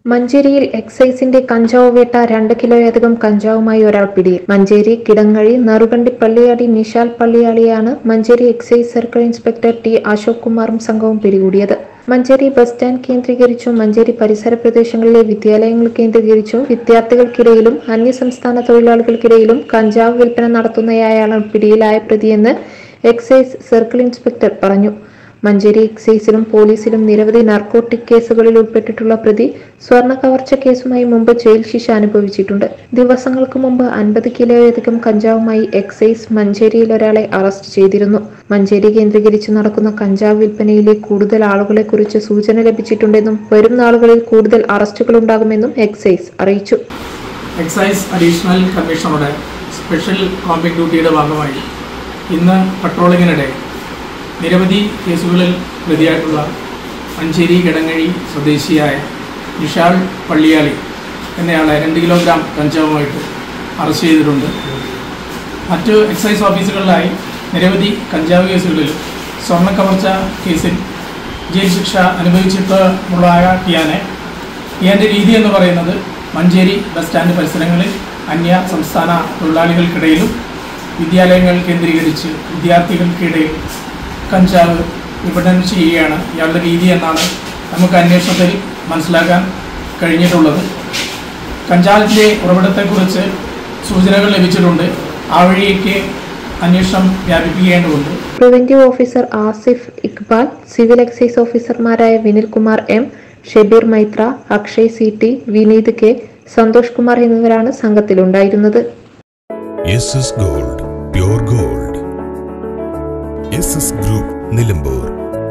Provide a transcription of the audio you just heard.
മഞ്ചേരിയിൽ എക്സൈസിന്റെ കഞ്ചാവ് വേട്ട 2 കിലോയധികം കഞ്ചാവുമായി ഒരാൾ പിടിയിൽ. മഞ്ചേരി കിടങ്ങഴി നറുകണ്ടി പള്ളിയാടി നിശാൽ പള്ളിയാളിയാണ് Manjeri excise circle inspector T Ashok കുമാറും സംഘവും പിടികൂടിയത്. മഞ്ചേരി ബസ് സ്റ്റാൻഡ് കേന്ദ്രീകരിച്ചും മഞ്ചേരി പരിസര പ്രദേശങ്ങളിലെ വിദ്യാലയങ്ങൾ കേന്ദ്രീകരിച്ചും വിദ്യാർത്ഥികൾക്കിടയിലും അന്യസംസ്ഥാന തൊഴിലാളികൾക്കിടയിലും കഞ്ചാവ് വിൽപ്പന നടത്തുന്നയാളാണ് പിടിയിലായ പ്രതിയെന്ന് എക്സൈസ് സർക്കിൾ ഇൻസ്പെക്ടർ പറഞ്ഞു. മഞ്ചേരി എക്സൈസിലും പോലീസിലും നിരവധി നാർക്കോട്ടിക് കേസുകളിൽ ഉൾപ്പെട്ടിട്ടുള്ള പ്രതി സ്വർണ്ണ കവർച്ച കേസുമായി മുമ്പ് ജയിൽ ശിക്ഷ അനുഭവിച്ചിട്ടുണ്ട്. ദിവസങ്ങൾക്ക് മുമ്പ് 50 കിലോയധികം കഞ്ചാവുമായി എക്സൈസ് മഞ്ചേരിയിൽ ഒരാളെ അറസ്റ്റ് ചെയ്തിരുന്നു. മഞ്ചേരി കേന്ദ്രീകരിച്ച് നടക്കുന്ന കഞ്ചാവ് വിൽപ്പനയിലെ കൂടുതൽ ആളുകളെ കുറിച്ച് സൂചന ലഭിച്ചിട്ടുണ്ടെന്നും വരും നാളുകളിൽ കൂടുതൽ അറസ്റ്റുകൾ ഉണ്ടാകുമെന്നും എക്സൈസ് അറിയിച്ചു. എക്സൈസ് അഡീഷണൽ കമ്മീഷണറുടെ സ്പെഷ്യൽ കോമ്പിംഗ് ഡ്യൂട്ടിയുടെ ഭാഗമായി ഇന്ന് പട്രോളിങ്ങിനിടെ നിരവധി കേസുകളിൽ പ്രതിയായിട്ടുള്ള മഞ്ചേരി കിടങ്ങഴി സ്വദേശിയായ നിശാൽ പള്ളിയാളി എന്നയാളെ 2 കിലോഗ്രാം കഞ്ചാവുമായിട്ട് അറസ്റ്റ് ചെയ്തിട്ടുണ്ട്. മറ്റ് എക്സൈസ് ഓഫീസുകളിലായി നിരവധി കഞ്ചാവ് കേസുകളിൽ സ്വർണ്ണ കവർച്ച കേസിൽ ജയിൽ ശിക്ഷ അനുഭവിച്ചിട്ടുള്ള ടിയാൻ്റെ രീതി എന്ന് പറയുന്നത് മഞ്ചേരി ബസ് സ്റ്റാൻഡ് പരിസരങ്ങളിൽ അന്യ സംസ്ഥാന തൊഴിലാളികൾക്കിടയിലും വിദ്യാലയങ്ങൾ കേന്ദ്രീകരിച്ച് വിദ്യാർത്ഥികൾക്കിടയിൽ കഞ്ചാവ് വിപണനം ചെയ്യുകയാണ് ഇയാളുടെ രീതി എന്നാണ് നമുക്ക് അന്വേഷണത്തിൽ മനസ്സിലാക്കാൻ കഴിഞ്ഞിട്ടുള്ളത്. കഞ്ചാവിൻ്റെ ഉറവിടത്തെക്കുറിച്ച് സൂചനകൾ ലഭിച്ചിട്ടുണ്ട്. ആ വഴിയേക്ക് അന്വേഷണം വ്യാപിപ്പിക്കേണ്ടതുണ്ട്. Preventive officer Asif Iqbal, civil excise ഓഫീസർമാരായ Vinil Kumar M, Shebeer Maithra, Akshay CT, Vineeth K, Santhosh Kumar എന്നിവരാണ് സംഘത്തിലുണ്ടായിരുന്നത്. SS Gold, Pure Gold. SS Group, Nilambur.